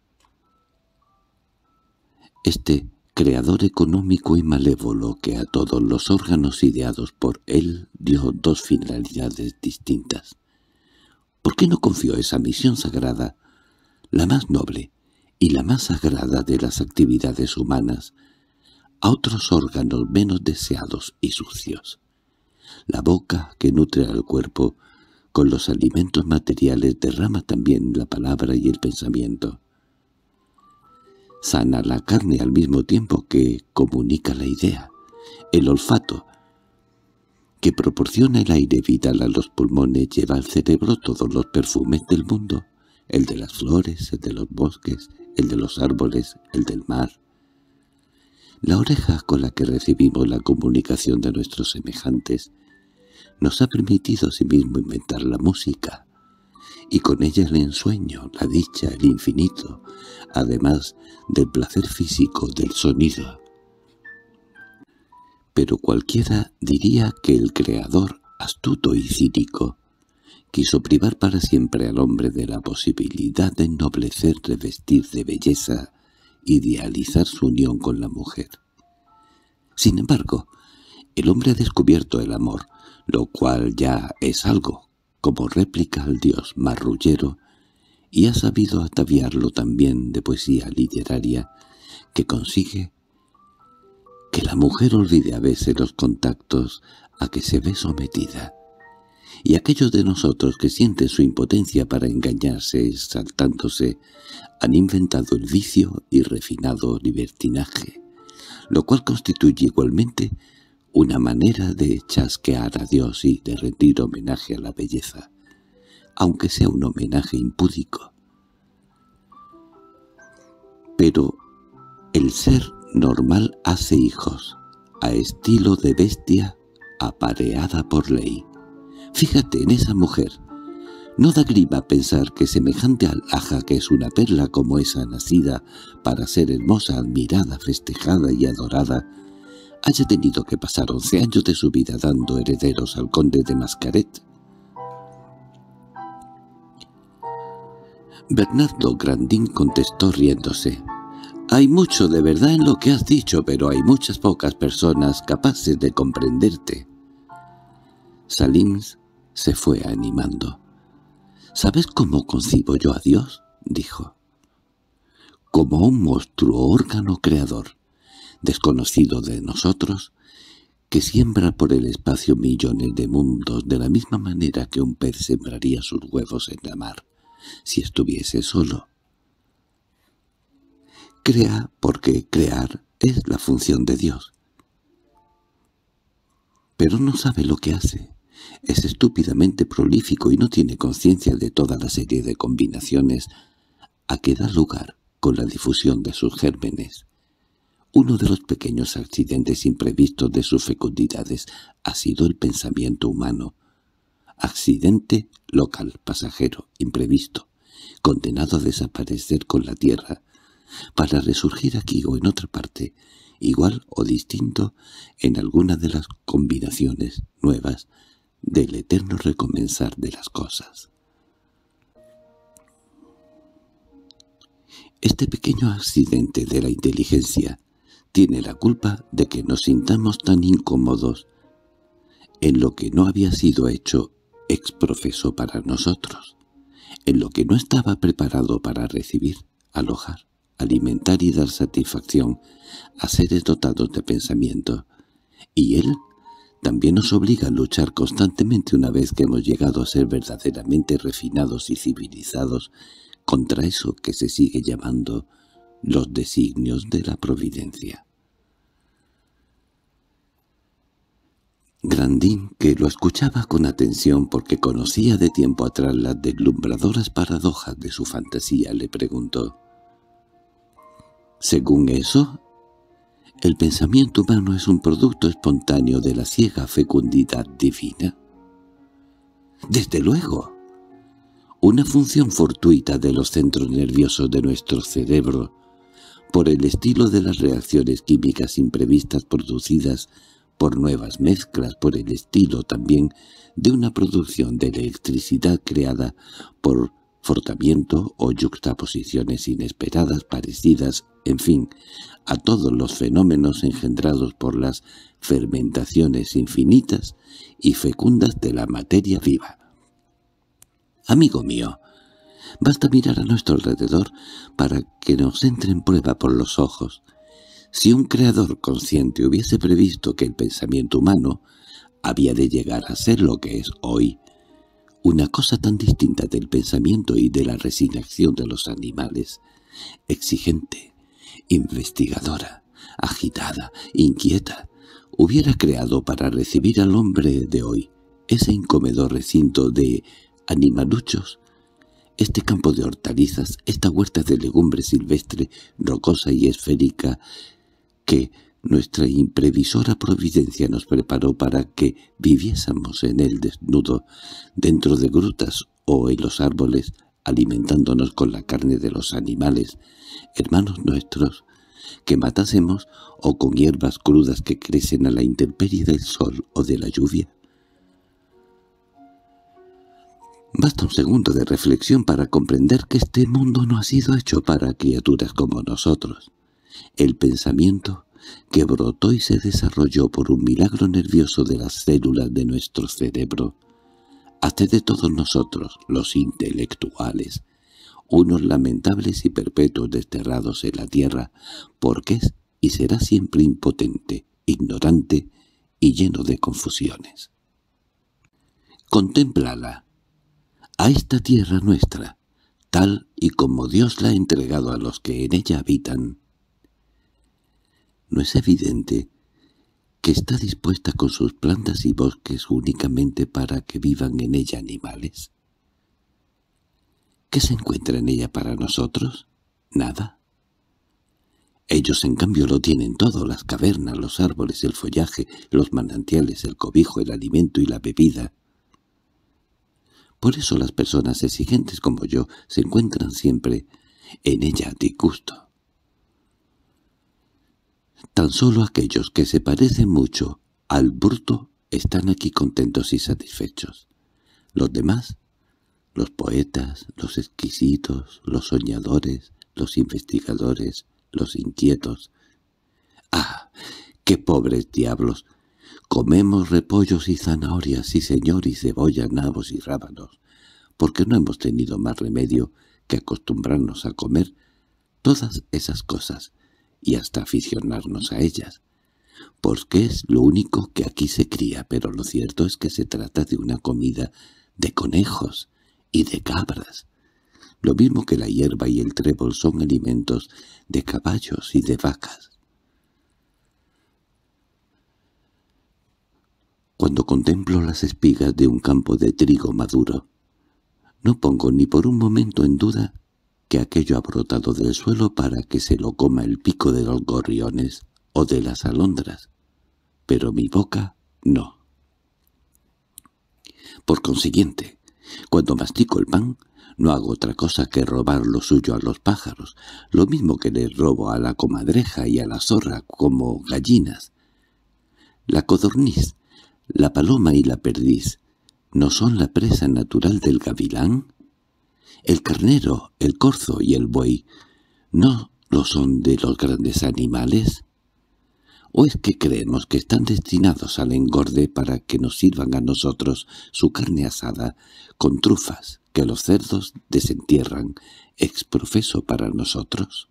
Este creador económico y malévolo que a todos los órganos ideados por él dio dos finalidades distintas. ¿Por qué no confió esa misión sagrada, la más noble y la más sagrada de las actividades humanas, a otros órganos menos deseados y sucios? La boca, que nutre al cuerpo con los alimentos materiales, derrama también la palabra y el pensamiento. Sana la carne al mismo tiempo que comunica la idea. El olfato, que proporciona el aire vital a los pulmones, lleva al cerebro todos los perfumes del mundo, el de las flores, el de los bosques, el de los árboles, el del mar. La oreja con la que recibimos la comunicación de nuestros semejantes nos ha permitido asimismo inventar la música, y con ella el ensueño, la dicha, el infinito, además del placer físico del sonido. Pero cualquiera diría que el Creador, astuto y cínico, quiso privar para siempre al hombre de la posibilidad de ennoblecer, revestir de belleza, idealizar su unión con la mujer. Sin embargo, el hombre ha descubierto el amor, lo cual ya es algo, como réplica al dios marrullero, y ha sabido ataviarlo también de poesía literaria, que consigue que la mujer olvide a veces los contactos a que se ve sometida, y aquellos de nosotros que sienten su impotencia para engañarse exaltándose han inventado el vicio y refinado libertinaje, lo cual constituye igualmente una manera de chasquear a Dios y de rendir homenaje a la belleza, aunque sea un homenaje impúdico. Pero el ser normal hace hijos, a estilo de bestia apareada por ley. Fíjate en esa mujer. No da grima pensar que semejante alhaja, que es una perla como esa nacida para ser hermosa, admirada, festejada y adorada, haya tenido que pasar 11 años de su vida dando herederos al conde de Mascaret. Bernardo Grandín contestó riéndose: «Hay mucho de verdad en lo que has dicho, pero hay muchas pocas personas capaces de comprenderte». Salims se fue animando. «¿Sabes cómo concibo yo a Dios?», dijo. «Como un monstruo órgano creador, desconocido de nosotros, que siembra por el espacio millones de mundos de la misma manera que un pez sembraría sus huevos en la mar, si estuviese solo. Crea porque crear es la función de Dios. Pero no sabe lo que hace. Es estúpidamente prolífico y no tiene conciencia de toda la serie de combinaciones a que da lugar con la difusión de sus gérmenes. Uno de los pequeños accidentes imprevistos de sus fecundidades ha sido el pensamiento humano. Accidente local, pasajero, imprevisto, condenado a desaparecer con la tierra, para resurgir aquí o en otra parte, igual o distinto en alguna de las combinaciones nuevas del eterno recomenzar de las cosas. Este pequeño accidente de la inteligencia tiene la culpa de que nos sintamos tan incómodos en lo que no había sido hecho ex profeso para nosotros, en lo que no estaba preparado para recibir, alojar, alimentar y dar satisfacción a seres dotados de pensamiento, y él también nos obliga a luchar constantemente una vez que hemos llegado a ser verdaderamente refinados y civilizados contra eso que se sigue llamando los designios de la providencia. Grandín, que lo escuchaba con atención porque conocía de tiempo atrás las deslumbradoras paradojas de su fantasía, le preguntó: «¿Según eso, el pensamiento humano es un producto espontáneo de la ciega fecundidad divina?» «Desde luego. Una función fortuita de los centros nerviosos de nuestro cerebro, por el estilo de las reacciones químicas imprevistas producidas por nuevas mezclas, por el estilo también de una producción de electricidad creada por frotamiento o yuxtaposiciones inesperadas parecidas, en fin, a todos los fenómenos engendrados por las fermentaciones infinitas y fecundas de la materia viva. Amigo mío, basta mirar a nuestro alrededor para que nos entre en prueba por los ojos. Si un creador consciente hubiese previsto que el pensamiento humano había de llegar a ser lo que es hoy, una cosa tan distinta del pensamiento y de la resignación de los animales, exigente, investigadora, agitada, inquieta, hubiera creado para recibir al hombre de hoy ese incómodo recinto de animaluchos, este campo de hortalizas, esta huerta de legumbre silvestre, rocosa y esférica, que nuestra imprevisora providencia nos preparó para que viviésemos en él desnudo, dentro de grutas o en los árboles, alimentándonos con la carne de los animales, hermanos nuestros, que matásemos, o con hierbas crudas que crecen a la intemperie del sol o de la lluvia. Basta un segundo de reflexión para comprender que este mundo no ha sido hecho para criaturas como nosotros. El pensamiento, que brotó y se desarrolló por un milagro nervioso de las células de nuestro cerebro, hace de todos nosotros, los intelectuales, unos lamentables y perpetuos desterrados en la tierra, porque es y será siempre impotente, ignorante y lleno de confusiones. Contémplala, a esta tierra nuestra, tal y como Dios la ha entregado a los que en ella habitan. ¿No es evidente que está dispuesta con sus plantas y bosques únicamente para que vivan en ella animales? ¿Qué se encuentra en ella para nosotros? Nada. Ellos en cambio lo tienen todo: las cavernas, los árboles, el follaje, los manantiales, el cobijo, el alimento y la bebida. Por eso las personas exigentes como yo se encuentran siempre en ella a disgusto. Tan solo aquellos que se parecen mucho al bruto están aquí contentos y satisfechos. Los demás, los poetas, los exquisitos, los soñadores, los investigadores, los inquietos. ¡Ah! ¡Qué pobres diablos! Comemos repollos y zanahorias, sí señor, y cebolla, nabos y rábanos, porque no hemos tenido más remedio que acostumbrarnos a comer todas esas cosas y hasta aficionarnos a ellas, porque es lo único que aquí se cría, pero lo cierto es que se trata de una comida de conejos y de cabras, lo mismo que la hierba y el trébol son alimentos de caballos y de vacas. Cuando contemplo las espigas de un campo de trigo maduro, no pongo ni por un momento en duda que aquello ha brotado del suelo para que se lo coma el pico de los gorriones o de las alondras, pero mi boca no. Por consiguiente, cuando mastico el pan, no hago otra cosa que robar lo suyo a los pájaros, lo mismo que les robo a la comadreja y a la zorra como gallinas. La codorniz, la paloma y la perdiz, ¿no son la presa natural del gavilán? El carnero, el corzo y el buey, ¿no lo son de los grandes animales? ¿O es que creemos que están destinados al engorde para que nos sirvan a nosotros su carne asada con trufas que los cerdos desentierran ex profeso para nosotros?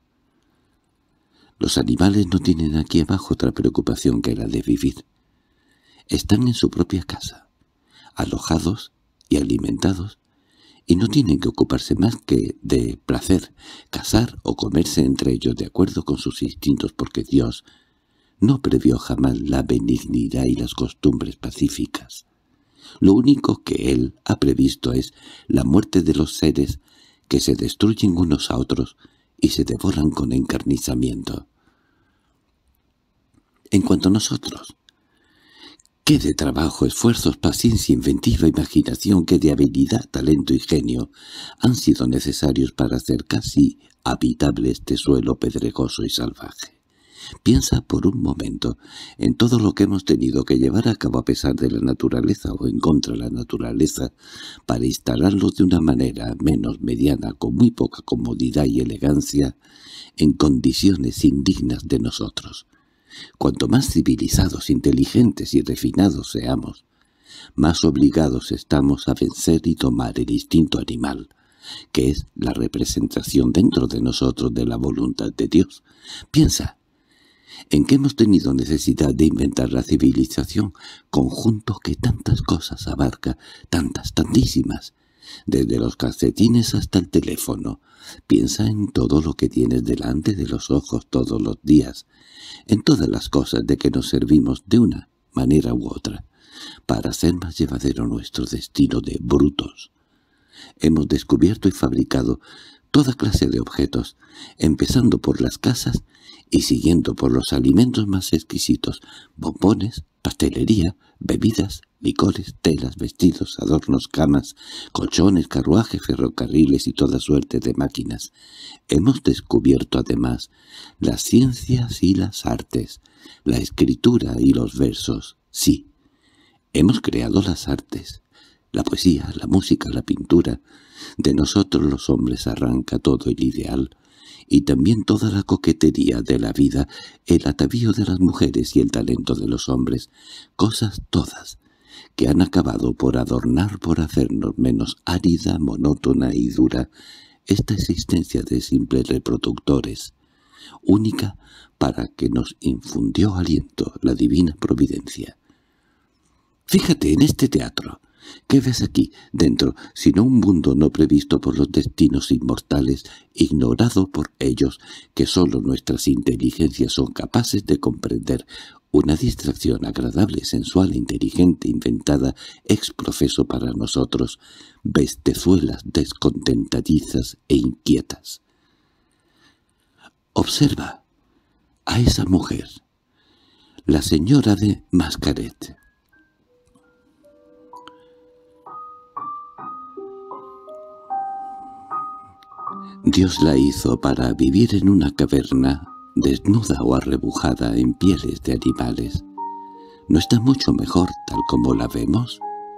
Los animales no tienen aquí abajo otra preocupación que la de vivir. Están en su propia casa, alojados y alimentados, y no tienen que ocuparse más que de placer, cazar o comerse entre ellos de acuerdo con sus instintos, porque Dios no previó jamás la benignidad y las costumbres pacíficas. Lo único que él ha previsto es la muerte de los seres que se destruyen unos a otros y se devoran con encarnizamiento. En cuanto a nosotros, qué de trabajo, esfuerzos, paciencia, inventiva, imaginación, qué de habilidad, talento y genio han sido necesarios para hacer casi habitable este suelo pedregoso y salvaje. Piensa por un momento en todo lo que hemos tenido que llevar a cabo a pesar de la naturaleza o en contra de la naturaleza para instalarlo de una manera menos mediana, con muy poca comodidad y elegancia, en condiciones indignas de nosotros. Cuanto más civilizados, inteligentes y refinados seamos, más obligados estamos a vencer y tomar el instinto animal, que es la representación dentro de nosotros de la voluntad de Dios. Piensa en que hemos tenido necesidad de inventar la civilización, conjunto que tantas cosas abarca, tantísimas, desde los calcetines hasta el teléfono. Piensa en todo lo que tienes delante de los ojos todos los días, en todas las cosas de que nos servimos de una manera u otra, para hacer más llevadero nuestro destino de brutos. Hemos descubierto y fabricado toda clase de objetos, empezando por las casas y siguiendo por los alimentos más exquisitos, bombones, pastelería, bebidas, licores, telas, vestidos, adornos, camas, colchones, carruajes, ferrocarriles y toda suerte de máquinas. Hemos descubierto además las ciencias y las artes, la escritura y los versos. Sí, hemos creado las artes, la poesía, la música, la pintura. De nosotros los hombres arranca todo el ideal, y también toda la coquetería de la vida, el atavío de las mujeres y el talento de los hombres, cosas todas que han acabado por adornar, por hacernos menos árida, monótona y dura esta existencia de simples reproductores, única para que nos infundió aliento la divina providencia. Fíjate en este teatro. ¿Qué ves aquí, dentro, sino un mundo no previsto por los destinos inmortales, ignorado por ellos, que sólo nuestras inteligencias son capaces de comprender, una distracción agradable, sensual, inteligente, inventada ex profeso para nosotros, bestezuelas descontentadizas e inquietas? Observa a esa mujer, la señora de Mascaret. Dios la hizo para vivir en una caverna, desnuda o arrebujada en pieles de animales. ¿No está mucho mejor tal como la vemos?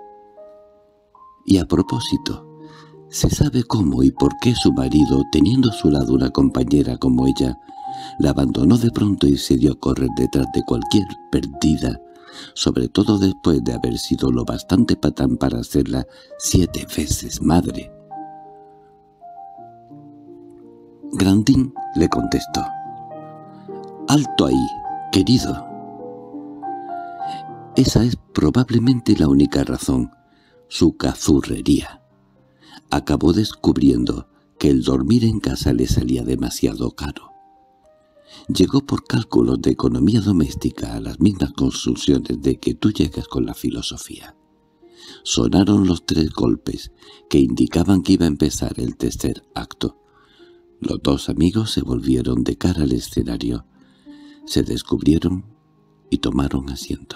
Y a propósito, ¿se sabe cómo y por qué su marido, teniendo a su lado una compañera como ella, la abandonó de pronto y se dio a correr detrás de cualquier perdida, sobre todo después de haber sido lo bastante patán para hacerla 7 veces madre? Grandín le contestó: «Alto ahí, querido. Esa es probablemente la única razón, su cazurrería. Acabó descubriendo que el dormir en casa le salía demasiado caro. Llegó por cálculos de economía doméstica a las mismas conclusiones de que tú llegas con la filosofía. Sonaron los 3 golpes que indicaban que iba a empezar el tercer acto. Los 2 amigos se volvieron de cara al escenario, se descubrieron y tomaron asiento.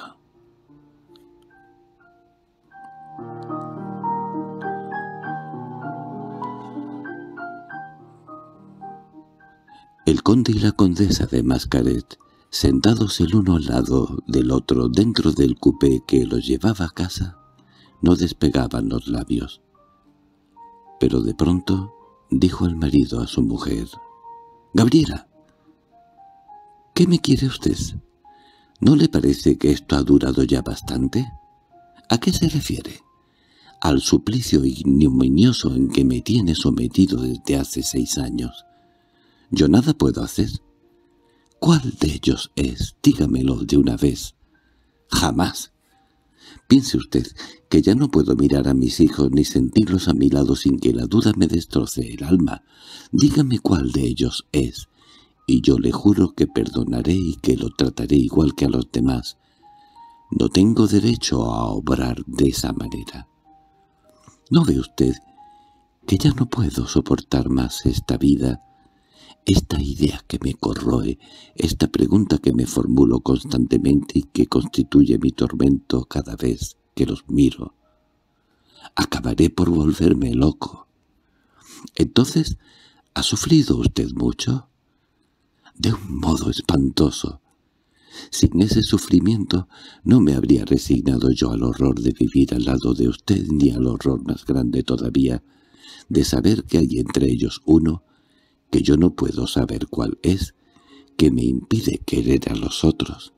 El conde y la condesa de Mascaret, sentados el uno al lado del otro dentro del coupé que los llevaba a casa, no despegaban los labios. Pero de pronto dijo el marido a su mujer: «Gabriela, ¿qué me quiere usted? ¿No le parece que esto ha durado ya bastante? ¿A qué se refiere? Al suplicio ignominioso en que me tiene sometido desde hace 6 años. Yo nada puedo hacer. ¿Cuál de ellos es? Dígamelo de una vez». «Jamás. Piense usted que ya no puedo mirar a mis hijos ni sentirlos a mi lado sin que la duda me destroce el alma. Dígame cuál de ellos es, y yo le juro que perdonaré y que lo trataré igual que a los demás. No tengo derecho a obrar de esa manera. ¿No ve usted que ya no puedo soportar más esta vida, esta idea que me corroe, esta pregunta que me formulo constantemente y que constituye mi tormento cada vez que los miro? Acabaré por volverme loco. Entonces, ¿ha sufrido usted mucho? De un modo espantoso. Sin ese sufrimiento no me habría resignado yo al horror de vivir al lado de usted, ni al horror más grande todavía de saber que hay entre ellos uno, que yo no puedo saber cuál es, que me impide querer a los otros.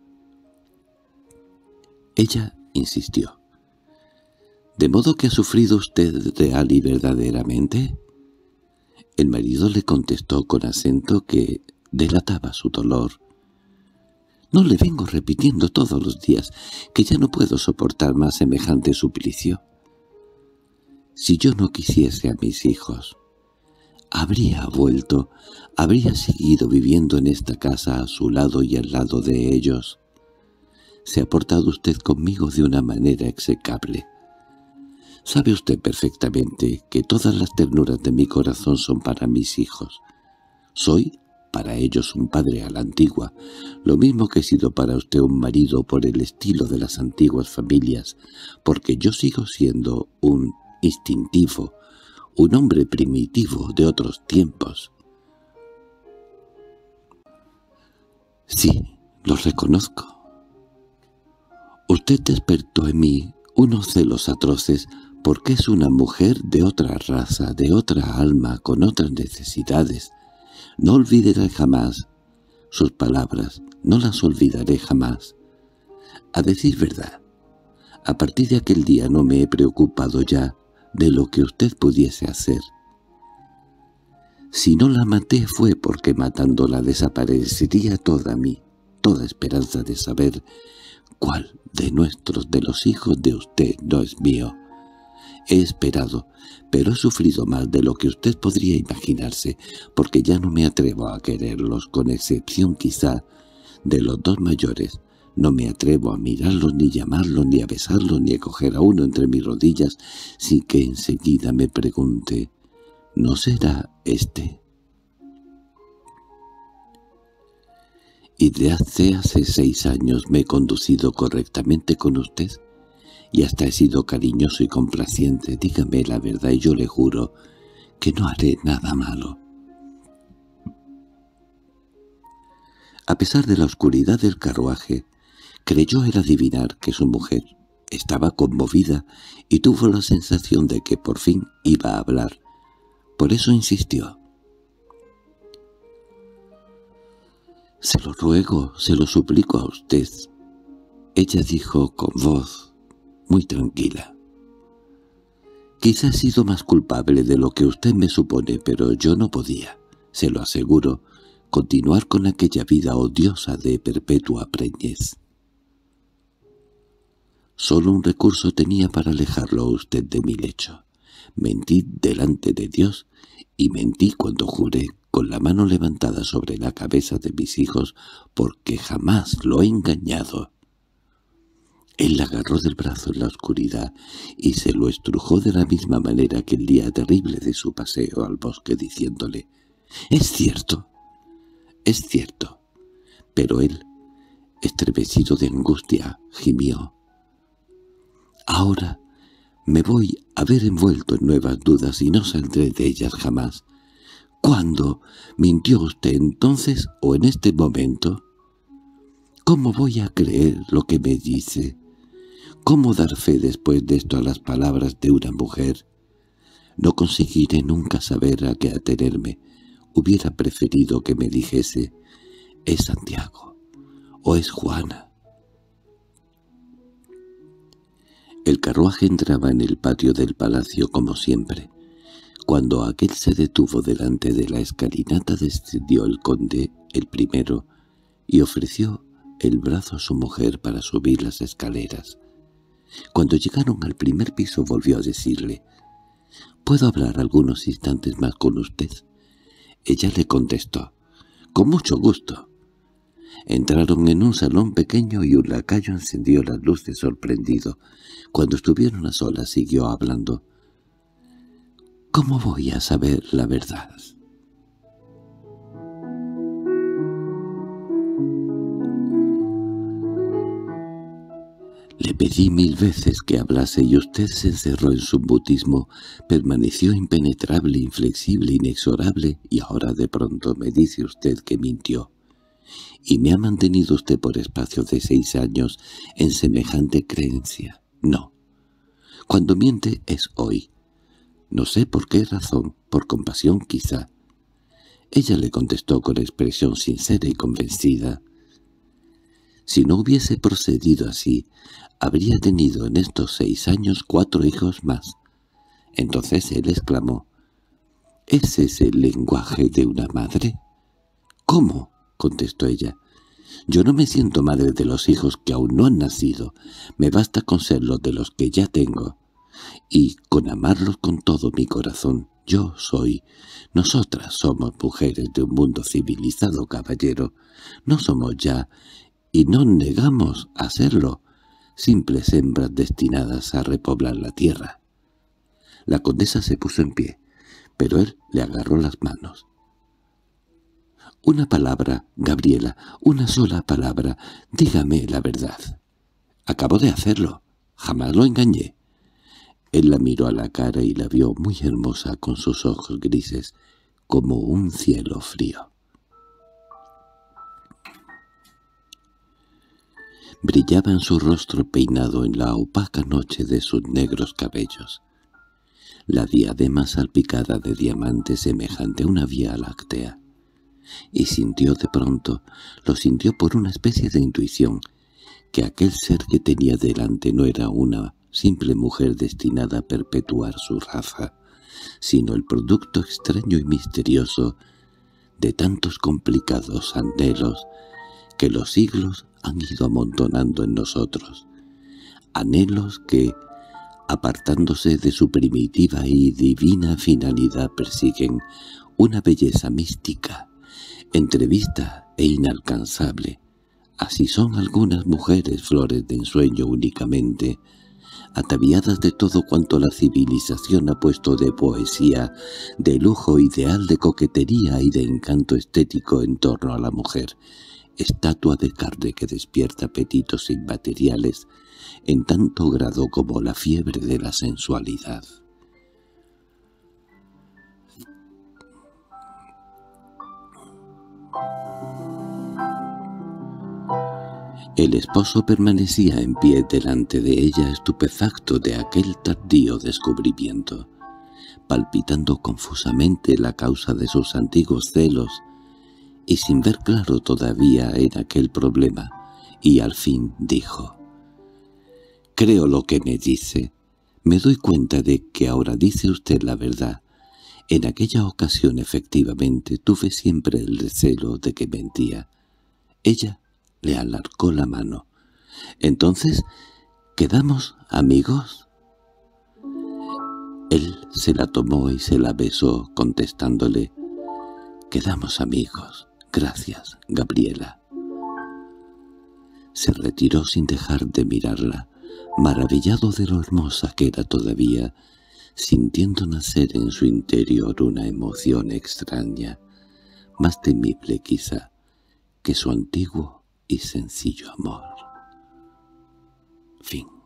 Ella insistió. —¿De modo que ha sufrido usted real y verdaderamente? El marido le contestó con acento que delataba su dolor. —No le vengo repitiendo todos los días que ya no puedo soportar más semejante suplicio. Si yo no quisiese a mis hijos, habría vuelto, habría seguido viviendo en esta casa a su lado y al lado de ellos. Se ha portado usted conmigo de una manera execrable. Sabe usted perfectamente que todas las ternuras de mi corazón son para mis hijos. Soy para ellos un padre a la antigua, lo mismo que he sido para usted un marido por el estilo de las antiguas familias, porque yo sigo siendo un instintivo, un hombre primitivo de otros tiempos. Sí, lo reconozco. Usted despertó en mí unos celos atroces porque es una mujer de otra raza, de otra alma, con otras necesidades. No olvidaré jamás sus palabras, no las olvidaré jamás. A decir verdad, a partir de aquel día no me he preocupado ya de lo que usted pudiese hacer. Si no la maté fue porque matándola desaparecería toda esperanza de saber cuál de los hijos de usted no es mío. He esperado, pero he sufrido más de lo que usted podría imaginarse, porque ya no me atrevo a quererlos, con excepción quizá de los dos mayores. No me atrevo a mirarlos, ni llamarlos, ni a besarlos, ni a coger a uno entre mis rodillas, sin que enseguida me pregunte, ¿no será este? Y desde hace 6 años me he conducido correctamente con usted, y hasta he sido cariñoso y complaciente. Dígame la verdad y yo le juro que no haré nada malo. A pesar de la oscuridad del carruaje, creyó él adivinar que su mujer estaba conmovida y tuvo la sensación de que por fin iba a hablar. Por eso insistió. «Se lo ruego, se lo suplico a usted», ella dijo con voz muy tranquila. «Quizá he sido más culpable de lo que usted me supone, pero yo no podía, se lo aseguro, continuar con aquella vida odiosa de perpetua preñez. Solo un recurso tenía para alejarlo a usted de mi lecho. Mentí delante de Dios y mentí cuando juré, con la mano levantada sobre la cabeza de mis hijos, porque jamás lo he engañado». Él la agarró del brazo en la oscuridad y se lo estrujó de la misma manera que el día terrible de su paseo al bosque, diciéndole, «Es cierto, es cierto». Pero él, estremecido de angustia, gimió, «Ahora me voy a ver envuelto en nuevas dudas y no saldré de ellas jamás. ¿Cuándo? ¿Mintió usted entonces o en este momento? ¿Cómo voy a creer lo que me dice? ¿Cómo dar fe después de esto a las palabras de una mujer? No conseguiré nunca saber a qué atenerme. Hubiera preferido que me dijese, es Santiago o es Juana». El carruaje entraba en el patio del palacio como siempre. Cuando aquel se detuvo delante de la escalinata, descendió el conde, el primero, y ofreció el brazo a su mujer para subir las escaleras. Cuando llegaron al primer piso volvió a decirle, «¿Puedo hablar algunos instantes más con usted?». Ella le contestó, Con mucho gusto. Entraron en un salón pequeño y un lacayo encendió las luces sorprendido. Cuando estuvieron a solas siguió hablando. —¿Cómo voy a saber la verdad? Le pedí 1000 veces que hablase y usted se encerró en su mutismo, permaneció impenetrable, inflexible, inexorable, y ahora de pronto me dice usted que mintió. Y me ha mantenido usted por espacio de 6 años en semejante creencia. No. Cuando miente es hoy. No sé por qué razón, por compasión quizá. Ella le contestó con expresión sincera y convencida. Si no hubiese procedido así, habría tenido en estos 6 años 4 hijos más. Entonces él exclamó, —¿Es ese el lenguaje de una madre? —¿Cómo? —contestó ella. —Yo no me siento madre de los hijos que aún no han nacido. Me basta con serlo de los que ya tengo. Y con amarlos con todo mi corazón. Yo soy. Nosotras somos mujeres de un mundo civilizado, caballero. No somos ya, y no negamos a serlo, simples hembras destinadas a repoblar la tierra. La condesa se puso en pie, pero él le agarró las manos. —Una palabra, Gabriela, una sola palabra. Dígame la verdad. —Acabo de hacerlo. Jamás lo engañé. Él la miró a la cara y la vio muy hermosa con sus ojos grises, como un cielo frío. Brillaba en su rostro peinado en la opaca noche de sus negros cabellos. La diadema salpicada de diamantes semejante a una vía láctea. Y sintió de pronto, lo sintió por una especie de intuición, que aquel ser que tenía delante no era una simple mujer destinada a perpetuar su raza, sino el producto extraño y misterioso de tantos complicados anhelos que los siglos han ido amontonando en nosotros, anhelos que, apartándose de su primitiva y divina finalidad, persiguen una belleza mística, entrevista e inalcanzable. Así son algunas mujeres, flores de ensueño únicamente, ataviadas de todo cuanto la civilización ha puesto de poesía, de lujo ideal, de coquetería y de encanto estético en torno a la mujer, estatua de carne que despierta apetitos inmateriales en tanto grado como la fiebre de la sensualidad. El esposo permanecía en pie delante de ella, estupefacto de aquel tardío descubrimiento, palpitando confusamente la causa de sus antiguos celos, y sin ver claro todavía en aquel problema, y al fin dijo: «Creo lo que me dice. Me doy cuenta de que ahora dice usted la verdad. En aquella ocasión efectivamente tuve siempre el recelo de que mentía». Ella le alargó la mano. «¿Entonces quedamos amigos?» Él se la tomó y se la besó, contestándole: «Quedamos amigos. Gracias, Gabriela». Se retiró sin dejar de mirarla, maravillado de lo hermosa que era todavía, sintiendo nacer en su interior una emoción extraña, más temible quizá que su antiguo y sencillo amor. Fin.